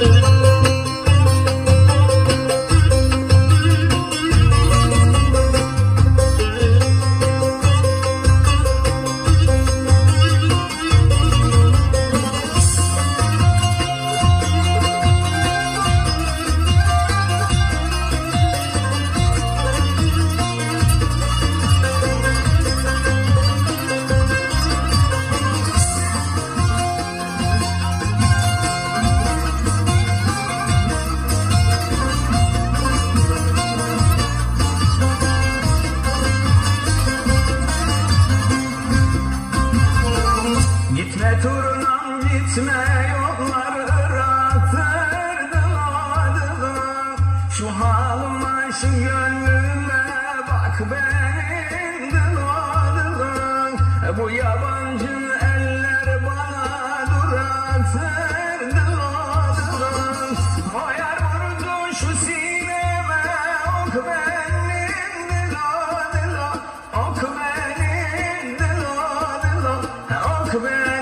Gitme yollar ıraktırdım adına. Şu halıma şu gönlüme bak benim adına. Bu yabancı eller bana duraktırdı adına. O yer vurdu şu sineme ok benim adına. Ok benim adına. Ok benim.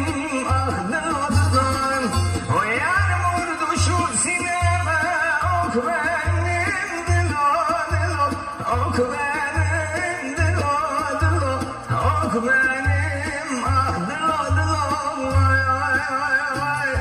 Ok benim diladım, ok benim diladım, ok benim ah diladım, ay ay ay ay.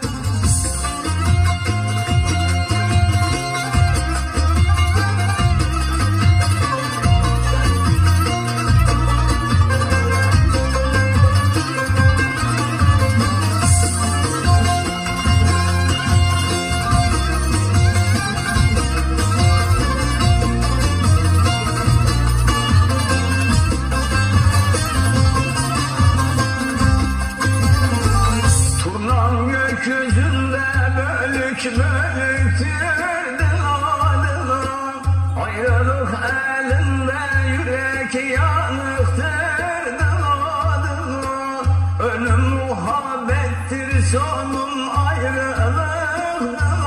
Gökyüzünde bölük bölüktür diladım. Ayrılık elinde yürek yanıktır diladım. Ölüm muhabbettir sonum ayrılık diladım.